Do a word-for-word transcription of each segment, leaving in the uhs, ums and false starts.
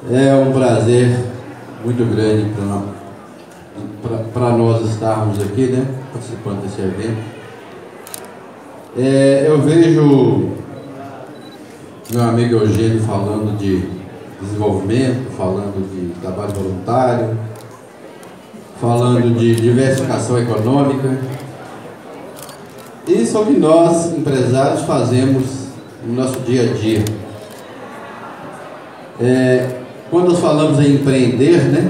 É um prazer muito grande para nós estarmos aqui, né, participando desse evento. É, eu vejo meu amigo Eugênio falando de desenvolvimento, falando de trabalho voluntário, falando de diversificação econômica. Isso é o que nós, empresários, fazemos no nosso dia a dia. É, quando nós falamos em empreender, né,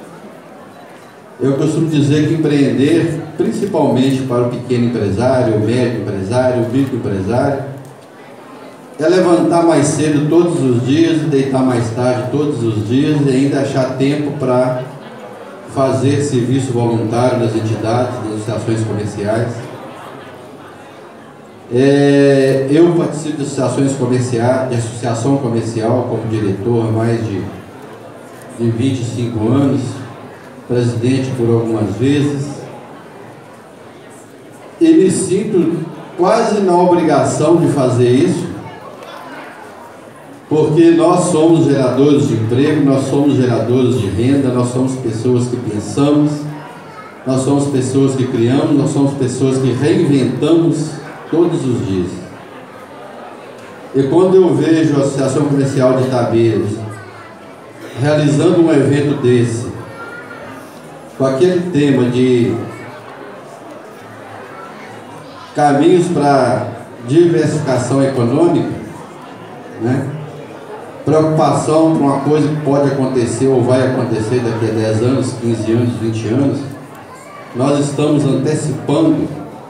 eu costumo dizer que empreender, principalmente para o pequeno empresário, o médio empresário, o micro empresário, é levantar mais cedo todos os dias e deitar mais tarde todos os dias e ainda achar tempo para fazer serviço voluntário nas entidades, nas associações comerciais. É, eu participo de associações comerciais, de associação comercial como diretor há mais de, de vinte e cinco anos, presidente por algumas vezes, e me sinto quase na obrigação de fazer isso, porque nós somos geradores de emprego, nós somos geradores de renda, nós somos pessoas que pensamos, nós somos pessoas que criamos, nós somos pessoas que reinventamos todos os dias. E quando eu vejo a Associação Comercial de Itabeiras realizando um evento desse, com aquele tema de caminhos para diversificação econômica, né? Preocupação para uma coisa que pode acontecer ou vai acontecer daqui a dez anos, quinze anos, vinte anos, nós estamos antecipando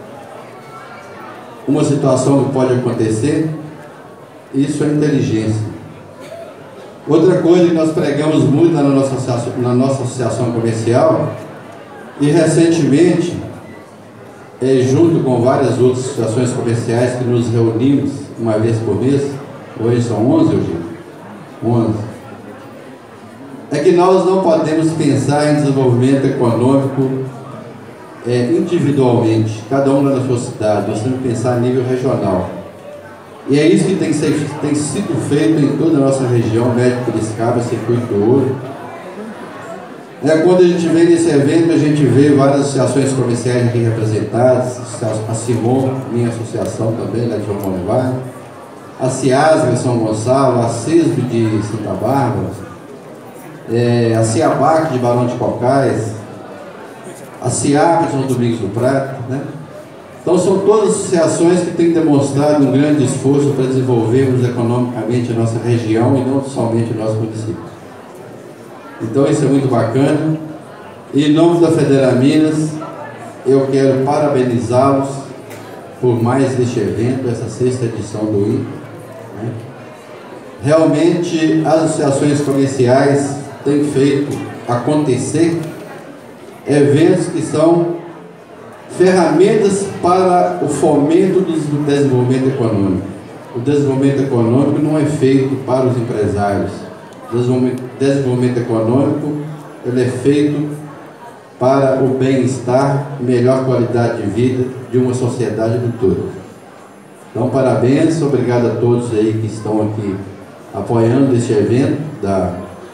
uma situação que pode acontecer. Isso é inteligência. Outra coisa que nós pregamos muito na nossa associação, na nossa associação comercial, e recentemente, é, junto com várias outras associações comerciais que nos reunimos uma vez por mês, hoje são onze, Eugênio? onze. É que nós não podemos pensar em desenvolvimento econômico É, individualmente, cada um na sua cidade. Nós temos que pensar a nível regional. E é isso que tem, ser, tem sido feito em toda a nossa região, Médio Piracicaba, Circuito do Ouro. É, quando a gente vem nesse evento, a gente vê várias associações comerciais aqui representadas, a Simon, minha associação também, lá de João Montevar, a Ciasga de São Gonçalo, a CISB de Santa Bárbara, é, a Ciabac de Barão de Cocais, a CIAP de São Domingos do Prata, né? Então são todas associações que têm demonstrado um grande esforço para desenvolvermos economicamente a nossa região e não somente o nosso município. Então isso é muito bacana. E em nome da Federaminas, eu quero parabenizá-los por mais este evento, essa sexta edição do I N P, né? Realmente as associações comerciais têm feito acontecer eventos que são ferramentas para o fomento do desenvolvimento econômico. O desenvolvimento econômico não é feito para os empresários. O desenvolvimento, desenvolvimento econômico ele é feito para o bem-estar e melhor qualidade de vida de uma sociedade do todo. Então, parabéns, obrigado a todos aí que estão aqui apoiando este evento da,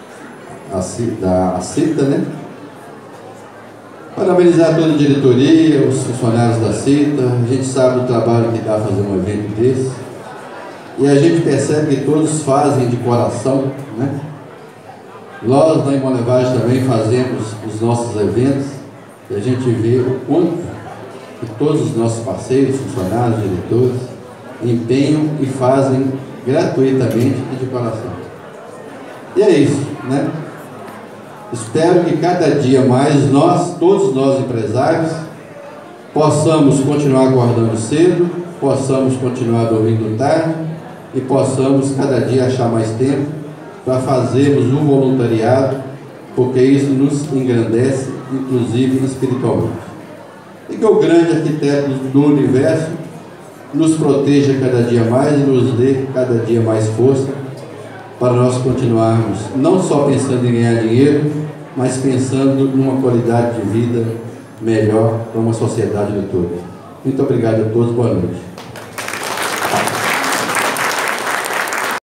da CITA, né? Parabenizar toda a diretoria, os funcionários da CITA. A gente sabe do trabalho que dá fazer um evento desse. E a gente percebe que todos fazem de coração, né? Nós, na Imonevagem, também fazemos os nossos eventos. E a gente vê o quanto que todos os nossos parceiros, funcionários, diretores, empenham e fazem gratuitamente e de coração. E é isso, né? Espero que cada dia mais nós, todos nós empresários, possamos continuar acordando cedo, possamos continuar dormindo tarde e possamos cada dia achar mais tempo para fazermos um voluntariado, porque isso nos engrandece, inclusive espiritualmente. E que o grande arquiteto do universo nos proteja cada dia mais e nos dê cada dia mais força para nós continuarmos não só pensando em ganhar dinheiro, mas pensando numa qualidade de vida melhor para uma sociedade de todos. Muito obrigado a todos, boa noite.